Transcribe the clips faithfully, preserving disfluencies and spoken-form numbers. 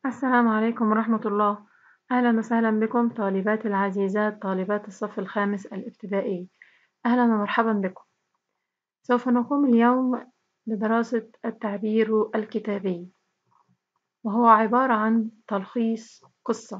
السلام عليكم ورحمة الله. أهلا وسهلا بكم طالباتي العزيزات، طالبات الصف الخامس الابتدائي. أهلا ومرحبا بكم. سوف نقوم اليوم بدراسة التعبير الكتابي، وهو عبارة عن تلخيص قصة.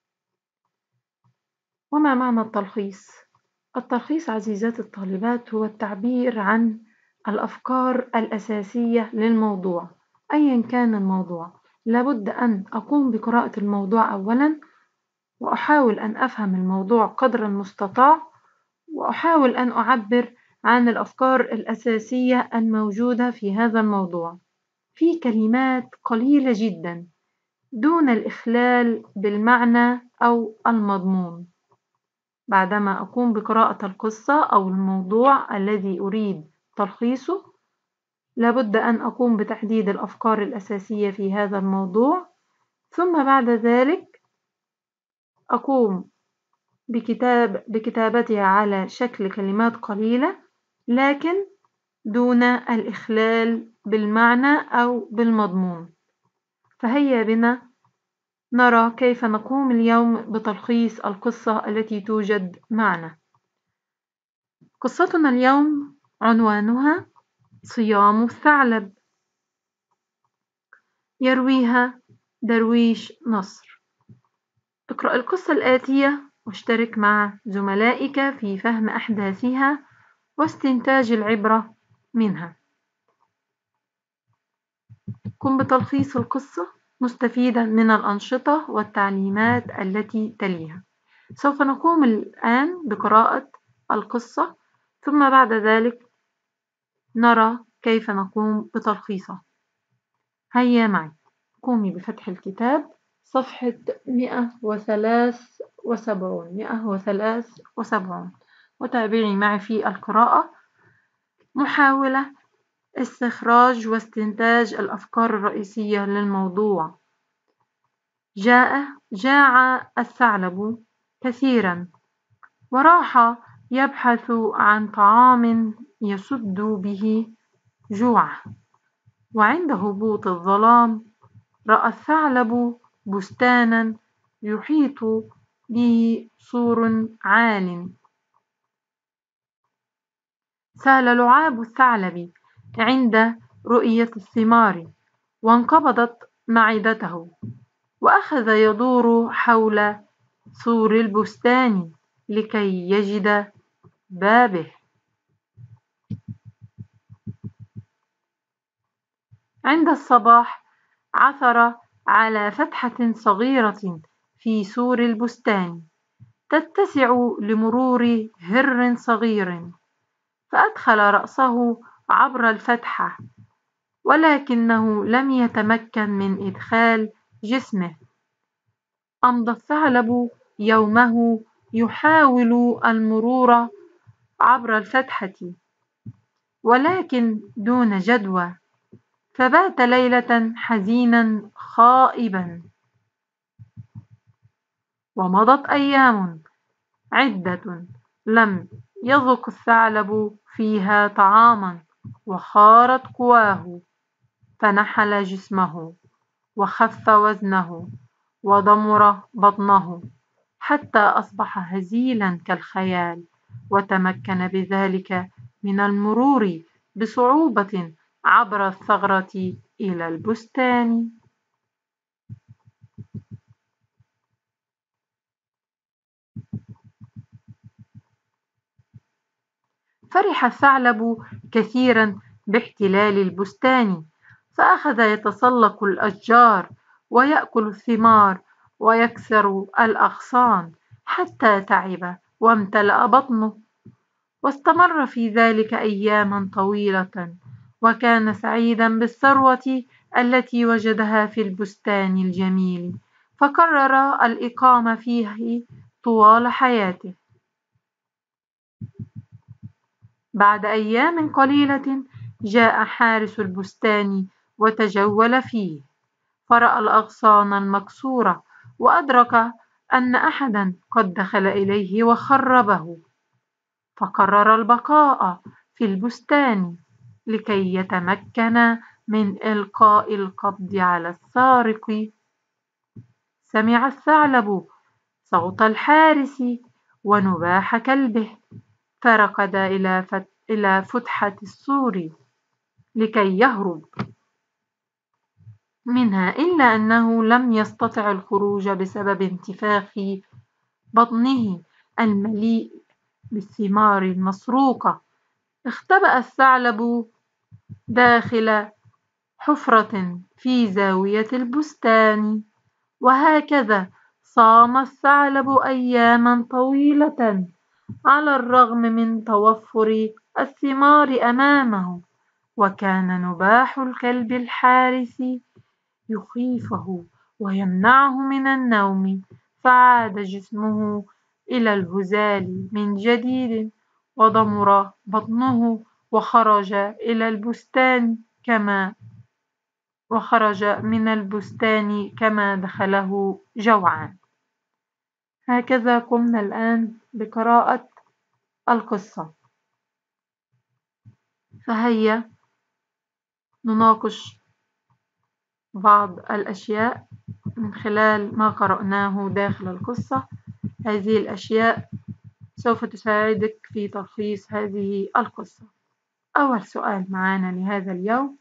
وما معنى التلخيص؟ التلخيص عزيزات الطالبات هو التعبير عن الأفكار الأساسية للموضوع أيا كان الموضوع. لابد أن أقوم بقراءة الموضوع أولا، وأحاول أن أفهم الموضوع قدر المستطاع، وأحاول أن أعبر عن الأفكار الأساسية الموجودة في هذا الموضوع في كلمات قليلة جدا دون الإخلال بالمعنى أو المضمون. بعدما أقوم بقراءة القصة أو الموضوع الذي أريد تلخيصه، لابد أن أقوم بتحديد الأفكار الأساسية في هذا الموضوع، ثم بعد ذلك أقوم بكتاب بكتابتها على شكل كلمات قليلة، لكن دون الإخلال بالمعنى أو بالمضمون. فهيا بنا نرى كيف نقوم اليوم بتلخيص القصة التي توجد معنا. قصتنا اليوم عنوانها صيام الثعلب، يرويها درويش نصر. اقرأ القصة الآتية واشترك مع زملائك في فهم أحداثها واستنتاج العبرة منها. قم بتلخيص القصة مستفيدا من الأنشطة والتعليمات التي تليها. سوف نقوم الآن بقراءة القصة، ثم بعد ذلك نرى كيف نقوم بتلخيصها. هيا معي، قومي بفتح الكتاب صفحة مئة وثلاث وسبعون مئة وثلاث وسبعون وتابعي معي في القراءة، محاولة استخراج واستنتاج الأفكار الرئيسية للموضوع. جاء جاع الثعلب كثيرا، وراح يبحث عن طعام يسد به جوعه. وعند هبوط الظلام رأى الثعلب بستانا يحيط به سور عال. سال لعاب الثعلب عند رؤية الثمار، وانقبضت معدته، وأخذ يدور حول سور البستان لكي يجد بابه. عند الصباح عثر على فتحة صغيرة في سور البستان تتسع لمرور هر صغير، فأدخل رأسه عبر الفتحة، ولكنه لم يتمكن من إدخال جسمه. أمضى الثعلب يومه يحاول المرور عبر الفتحة، ولكن دون جدوى، فبات ليلة حزينا خائبا. ومضت أيام عدة لم يذق الثعلب فيها طعاما، وخارت قواه، فنحل جسمه، وخف وزنه، وضمر بطنه، حتى أصبح هزيلا كالخيال، وتمكن بذلك من المرور بصعوبة عبر الثغرة إلى البستان. فرح الثعلب كثيرا باحتلال البستان، فأخذ يتسلق الأشجار ويأكل الثمار ويكسر الأغصان حتى تعب وامتلأ بطنه. واستمر في ذلك أياما طويلة، وكان سعيدا بالثروة التي وجدها في البستان الجميل، فقرر الإقامة فيه طوال حياته. بعد أيام قليلة جاء حارس البستان وتجول فيه، فرأى الأغصان المكسورة، وأدرك أن أحدا قد دخل إليه وخربه، فقرر البقاء في البستان لكي يتمكن من إلقاء القبض على السارق. سمع الثعلب صوت الحارس ونباح كلبه، فركض إلى فتحة السور لكي يهرب منها، إلا أنه لم يستطع الخروج بسبب انتفاخ بطنه المليء بالثمار المسروقة. اختبأ الثعلب داخل حفرة في زاوية البستان، وهكذا صام الثعلب أياما طويلة على الرغم من توفر الثمار أمامه. وكان نباح الكلب الحارس يخيفه ويمنعه من النوم، فعاد جسمه إلى الهزال من جديد، وضمر بطنه وخرج إلى البستان كما وخرج من البستان كما دخله جوعان. هكذا قمنا الآن بقراءة القصة، فهيا نناقش بعض الأشياء من خلال ما قرأناه داخل القصة. هذه الأشياء سوف تساعدك في تلخيص هذه القصة. أول سؤال معنا لهذا اليوم: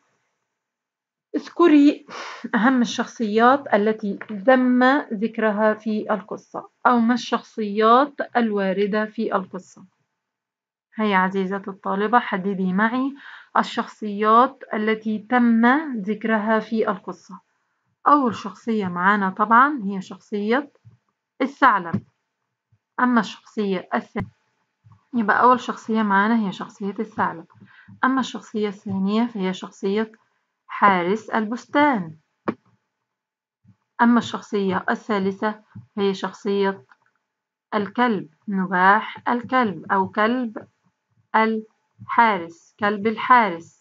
اذكري أهم الشخصيات التي تم ذكرها في القصة، أو ما الشخصيات الواردة في القصة. هيا عزيزتي الطالبة، حددي معي الشخصيات التي تم ذكرها في القصة. أول شخصية معنا طبعا هي شخصية الثعلب. أما الشخصية الثانية، يبقى أول شخصية معنا هي شخصية الثعلب. أما الشخصية الثانية فهي شخصية حارس البستان. أما الشخصية الثالثة فهي شخصية الكلب، نباح الكلب أو كلب الحارس، كلب الحارس.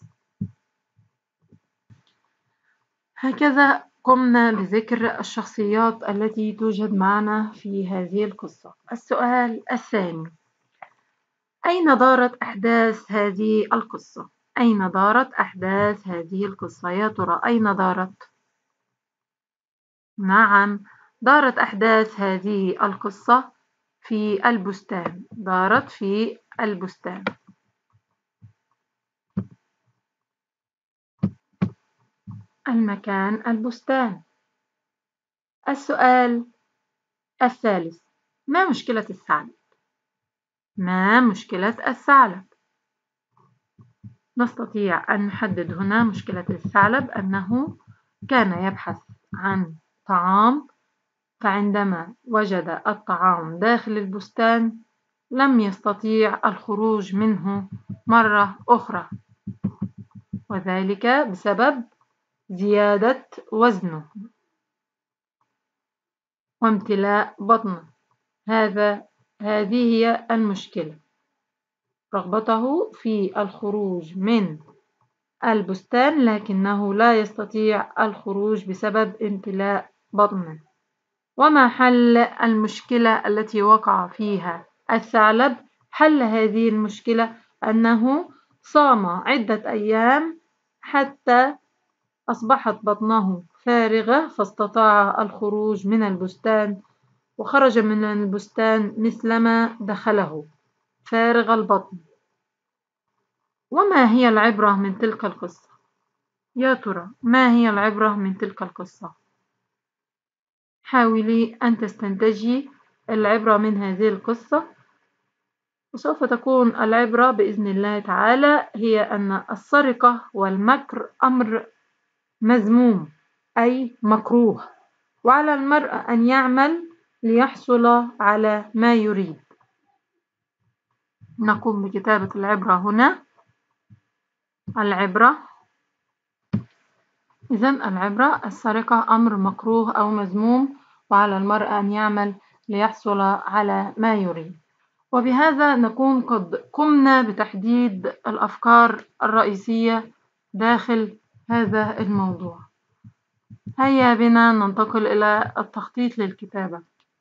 هكذا قمنا بذكر الشخصيات التي توجد معنا في هذه القصة. السؤال الثاني: أين دارت أحداث هذه القصة؟ أين دارت أحداث هذه القصة؟ يا ترى أين دارت؟ نعم، دارت أحداث هذه القصة في البستان، دارت في البستان. المكان البستان. السؤال الثالث: ما مشكلة الثعلب؟ ما مشكلة الثعلب؟ نستطيع أن نحدد هنا مشكلة الثعلب أنه كان يبحث عن طعام، فعندما وجد الطعام داخل البستان لم يستطيع الخروج منه مرة أخرى، وذلك بسبب زيادة وزنه وامتلاء بطنه. هذا هذه هي المشكلة، رغبته في الخروج من البستان لكنه لا يستطيع الخروج بسبب امتلاء بطنه. وما حل المشكلة التي وقع فيها الثعلب؟ حل هذه المشكلة أنه صام عدة أيام حتى أصبحت بطنه فارغة، فاستطاع الخروج من البستان، وخرج من البستان مثلما دخله فارغ البطن. وما هي العبرة من تلك القصة؟ يا ترى ما هي العبرة من تلك القصة؟ حاولي أن تستنتجي العبرة من هذه القصة، وسوف تكون العبرة بإذن الله تعالى هي أن السرقة والمكر أمر مذموم أي مكروه، وعلى المرء أن يعمل ليحصل على ما يريد. نقوم بكتابة العبرة هنا. العبرة، إذن العبرة: السرقة أمر مكروه أو مذموم، وعلى المرء أن يعمل ليحصل على ما يريد. وبهذا نكون قد قمنا بتحديد الأفكار الرئيسية داخل هذا الموضوع. هيا بنا ننتقل إلى التخطيط للكتابة.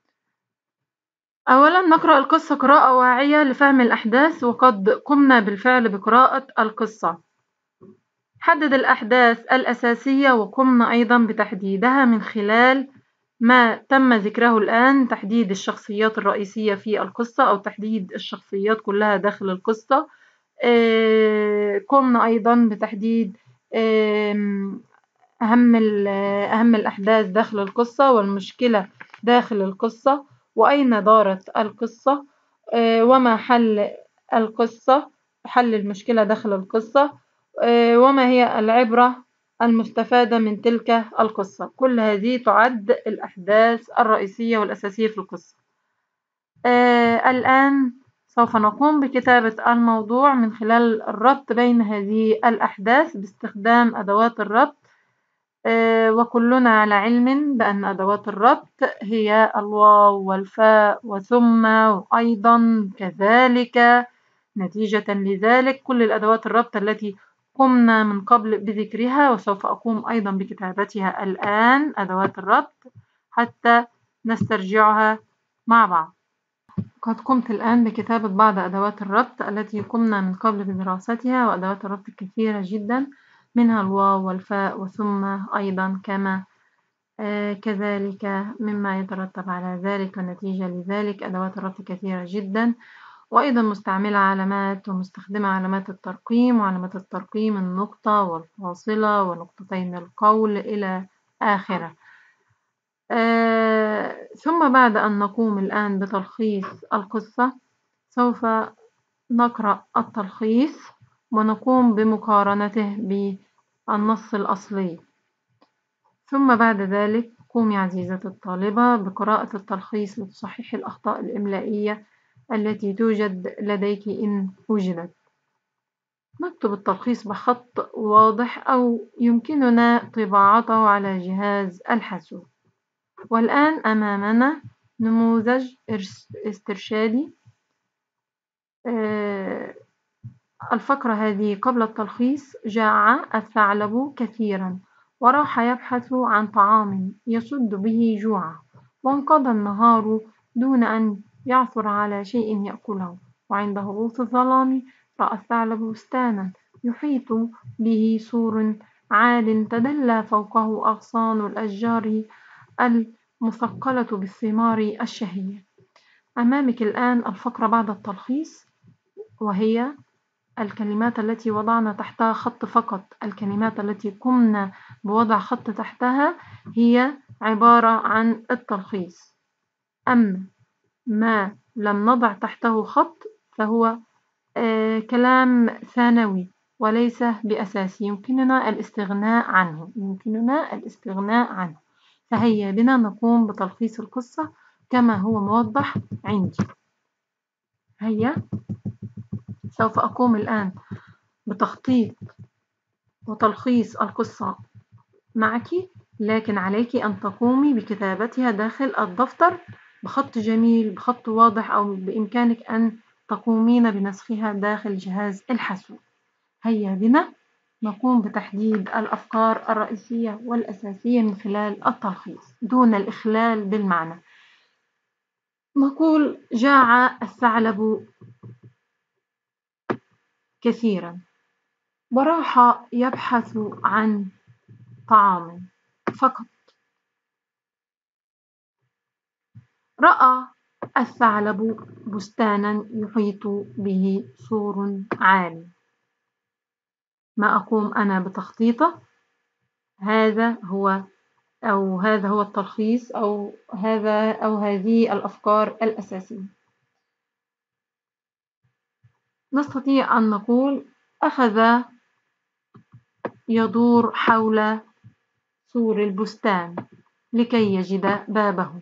أولا نقرأ القصة قراءة واعية لفهم الأحداث، وقد قمنا بالفعل بقراءة القصة. حدد الأحداث الأساسية، وقمنا أيضا بتحديدها من خلال ما تم ذكره الآن تحديد الشخصيات الرئيسية في القصة أو تحديد الشخصيات كلها داخل القصة. آه، قمنا أيضا بتحديد آم، أهم أهم الأحداث داخل القصة والمشكلة داخل القصة وأين دارت القصة، آه، وما حل القصة حل المشكلة داخل القصة، آه، وما هي العبرة المستفادة من تلك القصة. كل هذه تعد الأحداث الرئيسية والأساسية في القصة. آه، الآن سوف نقوم بكتابة الموضوع من خلال الربط بين هذه الأحداث باستخدام أدوات الربط. آه، وكلنا على علم بأن أدوات الربط هي الواو والفاء وثم وأيضا كذلك. نتيجة لذلك كل الأدوات الربط التي قمنا من قبل بذكرها وسوف أقوم أيضا بكتابتها الآن أدوات الربط حتى نسترجعها مع بعض. قد قمت الآن بكتابة بعض أدوات الربط التي قمنا من قبل بدراستها، وأدوات الربط كثيرة جدا منها الواو والفاء وثم أيضا كما آه كذلك مما يترتب على ذلك والنتيجة لذلك. أدوات الربط كثيرة جدا، وأيضا مستعملة علامات ومستخدمة علامات الترقيم وعلامات الترقيم النقطة والفاصلة ونقطتين القول إلى آخره. آه ثم بعد أن نقوم الآن بتلخيص القصة سوف نقرأ التلخيص ونقوم بمقارنته بالنص الأصلي. ثم بعد ذلك قومي عزيزتي الطالبة بقراءة التلخيص لتصححي الأخطاء الإملائية التي توجد لديك إن وجدت. نكتب التلخيص بخط واضح أو يمكننا طباعته على جهاز الحاسوب. والآن أمامنا نموذج استرشادي. آه الفقرة هذه قبل التلخيص: جاع الثعلب كثيرا وراح يبحث عن طعام يسد به جوعه، وانقضى النهار دون أن يعثر على شيء يأكله، وعند هبوط الظلام رأى الثعلب بستانا يحيط به سور عال تدلى فوقه أغصان الأشجار المثقلة بالثمار الشهية. أمامك الآن الفقرة بعد التلخيص، وهي الكلمات التي وضعنا تحتها خط فقط. الكلمات التي قمنا بوضع خط تحتها هي عبارة عن التلخيص، أما ما لم نضع تحته خط فهو آه كلام ثانوي وليس بأساسي، يمكننا الاستغناء عنه يمكننا الاستغناء عنه فهيا بنا نقوم بتلخيص القصة كما هو موضح عندي. هيا سوف أقوم الآن بتخطيط وتلخيص القصة معك، لكن عليك أن تقومي بكتابتها داخل الدفتر بخط جميل بخط واضح، أو بإمكانك أن تقومين بنسخها داخل جهاز الحاسوب. هيا بنا نقوم بتحديد الأفكار الرئيسية والأساسية من خلال التلخيص دون الإخلال بالمعنى. نقول: جاع الثعلب كثيرا وراح يبحث عن طعام فقط. رأى الثعلب بستانا يحيط به سور عالي. ما أقوم أنا بتخطيطه، هذا هو أو هذا هو التلخيص أو هذا أو هذه الأفكار الأساسية. نستطيع أن نقول: أخذ يدور حول سور البستان لكي يجد بابه.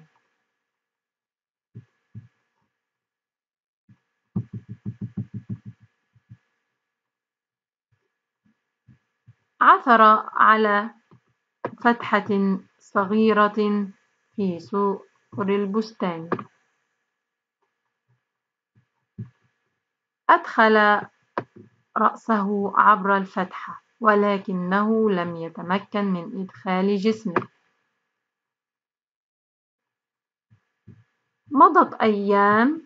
عثر على فتحة صغيرة في سور البستان. أدخل رأسه عبر الفتحة ولكنه لم يتمكن من إدخال جسمه. مضت أيام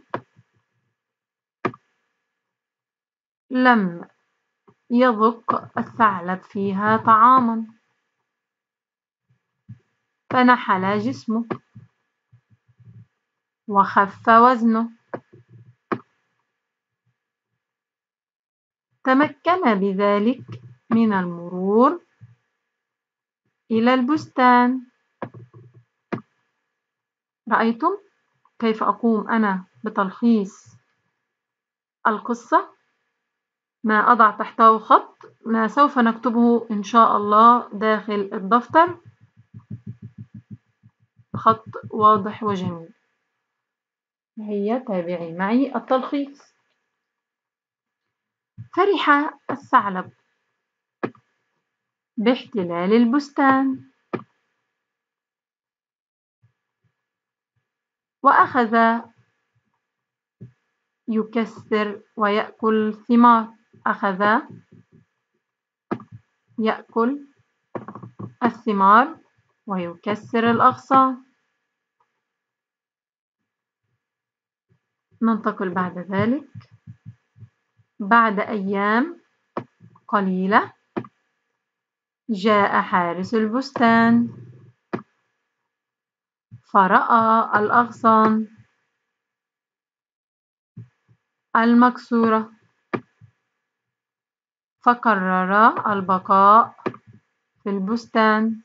لم يذق الثعلب فيها طعاما. فنحل جسمه وخف وزنه. تمكن بذلك من المرور إلى البستان. رأيتم كيف أقوم أنا بتلخيص القصة؟ ما أضع تحته خط، ما سوف نكتبه إن شاء الله داخل الدفتر، خط واضح وجميل. هيا تابعي معي التلخيص. فرح الثعلب باحتلال البستان، وأخذ يكسر ويأكل ثمار. أخذ يأكل الثمار ويكسر الأغصان. ننتقل بعد ذلك. بعد أيام قليلة جاء حارس البستان فرأى الأغصان المكسورة، فقرر البقاء في البستان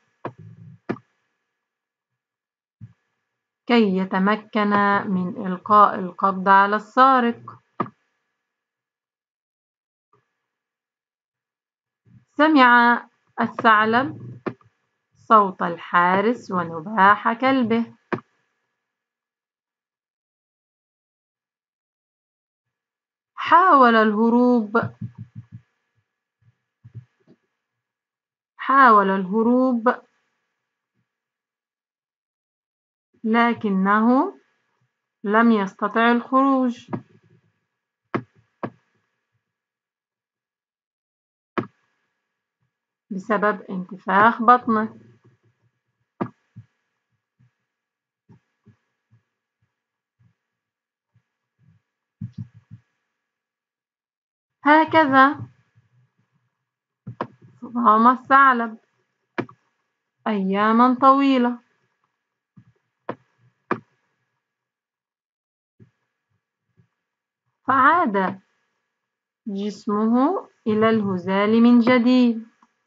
كي يتمكن من إلقاء القبض على السارق. سمع الثعلب صوت الحارس ونباح كلبه. حاول الهروب حاول الهروب لكنه لم يستطع الخروج بسبب انتفاخ بطنه. هكذا صام الثعلب أيامًا طويلة، فعاد جسمه إلى الهزال من جديد،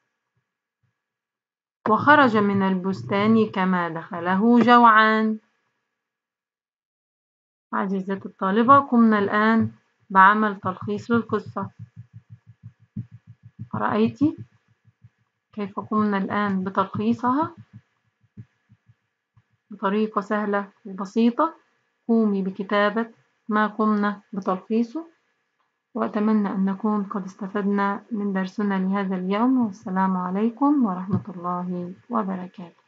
وخرج من البستان كما دخله جوعان. عزيزتي الطالبة، قمنا الآن بعمل تلخيص للقصة. رأيتِ كيف قمنا الآن بتلخيصها بطريقة سهلة وبسيطة؟ قومي بكتابة ما قمنا بتلخيصه، وأتمنى أن نكون قد استفدنا من درسنا لهذا اليوم، والسلام عليكم ورحمة الله وبركاته.